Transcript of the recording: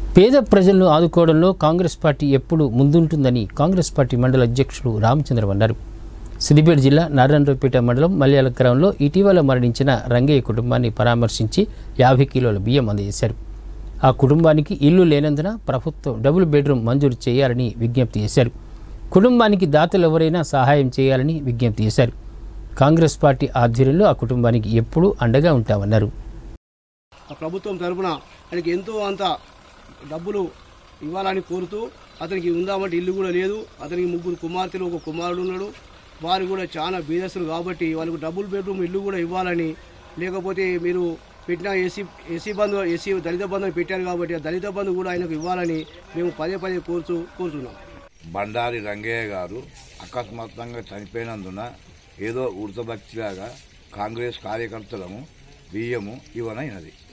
పేద ప్రజలను ఆదుకోవడంలో కాంగ్రెస్ పార్టీ ఎప్పుడు ముందుంటుందని కాంగ్రెస్ పార్టీ మండల అధ్యక్షుడు రామచంద్రం అన్నారు. సిద్దిపేట జిల్లా నారాయణరావుపేట మండలం మల్యాల గ్రామంలో ఇటీవల మరణించిన రంగయ్య కుటుంబాన్ని పరామర్శించి 50 కిలోల బియ్యం అందజేశారు. ఆ కుటుంబానికి ఇల్లు లేనందున ప్రభుత్వం డబుల్ బెడ్రూమ్ మంజూరు చేయాలని విజ్ఞప్తి చేశారు. కుటుంబానికి దాతలు ఎవరైనా సహాయం చేయాలని విజ్ఞప్తి చేశారు. కాంగ్రెస్ పార్టీ ఆధ్వర్యంలో ఆ కుటుంబానికి ఎప్పుడూ అండగా ఉంటామన్నారు. ప్రభుత్వం తరఫున ఆయనకి ఎంతో అంత డబ్బులు ఇవ్వాలని కోరుతూ, అతనికి ఉందామంటే ఇల్లు కూడా లేదు. అతనికి 3 కుమార్తెలు, 1 కుమారుడు ఉన్నాడు. వారు కూడా చాలా బీదస్తులు కాబట్టి వాళ్ళకు డబుల్ బెడ్రూమ్ ఇల్లు కూడా ఇవ్వాలని, లేకపోతే మీరు పెట్టిన ఎస్సీ దళిత బంధు పెట్టారు కాబట్టి ఆ దళిత బంధు కూడా ఆయనకు ఇవ్వాలని మేము పదే కోరుతున్నాం. బండారి రంగయ్య గారు అకస్మాత్తుగా చనిపోయినందున ఏదో ఉడతభక్తిలాగా కాంగ్రెస్ కార్యకర్తలను బియ్యము ఇవ్వనైనది.